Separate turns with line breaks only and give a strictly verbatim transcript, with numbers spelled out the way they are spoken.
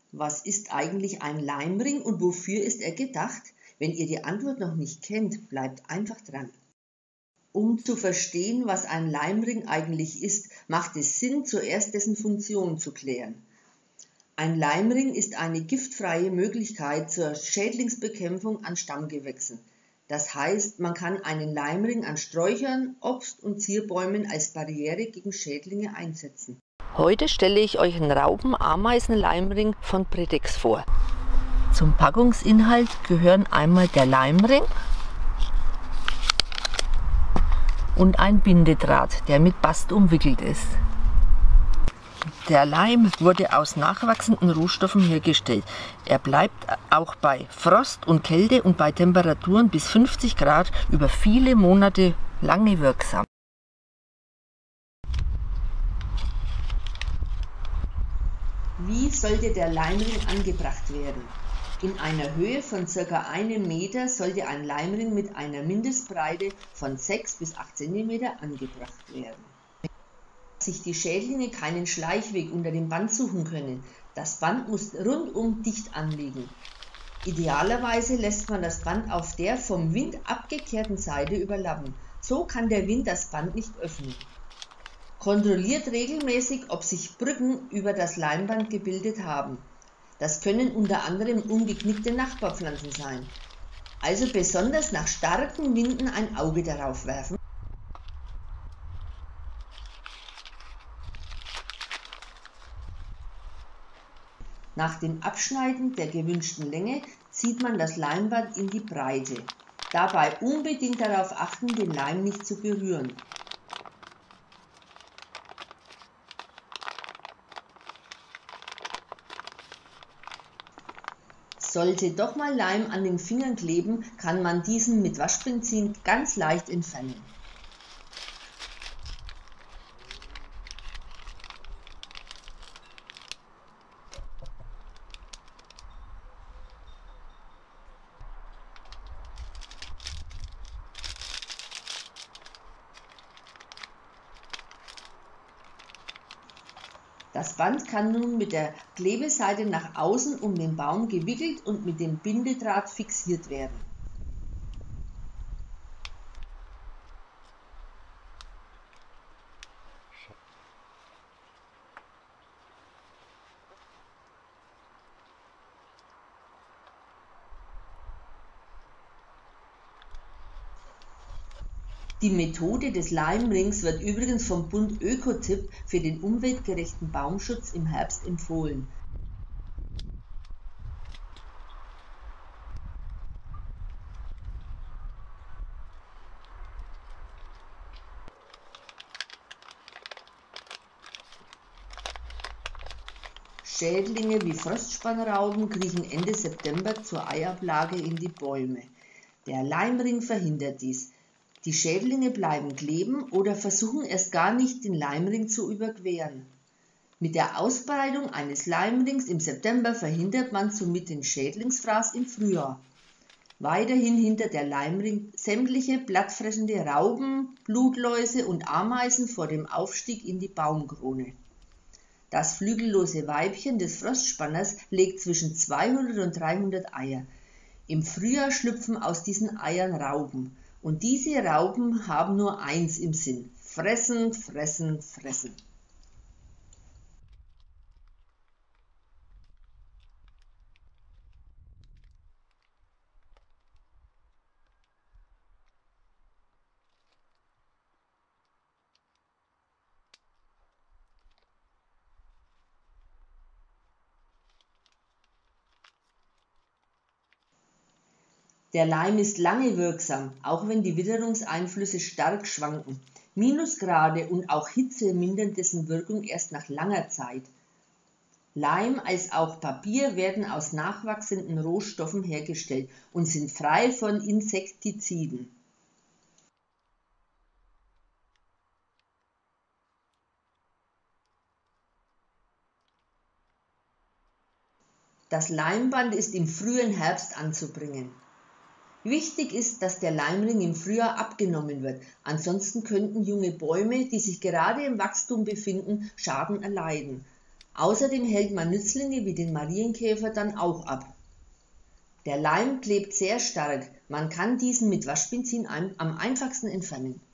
Was ist eigentlich ein Leimring und wofür ist er gedacht? Wenn ihr die Antwort noch nicht kennt, bleibt einfach dran. Um zu verstehen, was ein Leimring eigentlich ist, macht es Sinn, zuerst dessen Funktion zu klären. Ein Leimring ist eine giftfreie Möglichkeit zur Schädlingsbekämpfung an Stammgewächsen. Das heißt, man kann einen Leimring an Sträuchern, Obst- und Zierbäumen als Barriere gegen Schädlinge einsetzen.
Heute stelle ich euch einen Raupen-Ameisen-Leimring von Predix vor. Zum Packungsinhalt gehören einmal der Leimring und ein Bindedraht, der mit Bast umwickelt ist. Der Leim wurde aus nachwachsenden Rohstoffen hergestellt. Er bleibt auch bei Frost und Kälte und bei Temperaturen bis fünfzig Grad über viele Monate lange wirksam.
Wie sollte der Leimring angebracht werden? In einer Höhe von ca. einem Meter sollte ein Leimring mit einer Mindestbreite von sechs bis acht Zentimeter angebracht werden. Dass sich die Schädlinge keinen Schleichweg unter dem Band suchen können. Das Band muss rundum dicht anliegen. Idealerweise lässt man das Band auf der vom Wind abgekehrten Seite überlappen. So kann der Wind das Band nicht öffnen. Kontrolliert regelmäßig, ob sich Brücken über das Leimband gebildet haben. Das können unter anderem umgeknickte Nachbarpflanzen sein. Also besonders nach starken Winden ein Auge darauf werfen. Nach dem Abschneiden der gewünschten Länge zieht man das Leimband in die Breite. Dabei unbedingt darauf achten, den Leim nicht zu berühren. Sollte doch mal Leim an den Fingern kleben, kann man diesen mit Waschbenzin ganz leicht entfernen. Das Band kann nun mit der Klebeseite nach außen um den Baum gewickelt und mit dem Bindedraht fixiert werden. Die Methode des Leimrings wird übrigens vom Bund Öko-Tipp für den umweltgerechten Baumschutz im Herbst empfohlen. Schädlinge wie Frostspannraupen kriechen Ende September zur Eiablage in die Bäume. Der Leimring verhindert dies. Die Schädlinge bleiben kleben oder versuchen erst gar nicht, den Leimring zu überqueren. Mit der Ausbreitung eines Leimrings im September verhindert man somit den Schädlingsfraß im Frühjahr. Weiterhin hindert der Leimring sämtliche blattfressende Raupen, Blutläuse und Ameisen vor dem Aufstieg in die Baumkrone. Das flügellose Weibchen des Frostspanners legt zwischen zweihundert und dreihundert Eier. Im Frühjahr schlüpfen aus diesen Eiern Raupen. Und diese Raupen haben nur eins im Sinn: fressen, fressen, fressen. Der Leim ist lange wirksam, auch wenn die Witterungseinflüsse stark schwanken. Minusgrade und auch Hitze mindern dessen Wirkung erst nach langer Zeit. Leim als auch Papier werden aus nachwachsenden Rohstoffen hergestellt und sind frei von Insektiziden. Das Leimband ist im frühen Herbst anzubringen. Wichtig ist, dass der Leimring im Frühjahr abgenommen wird, ansonsten könnten junge Bäume, die sich gerade im Wachstum befinden, Schaden erleiden. Außerdem hält man Nützlinge wie den Marienkäfer dann auch ab. Der Leim klebt sehr stark, man kann diesen mit Waschbenzin am einfachsten entfernen.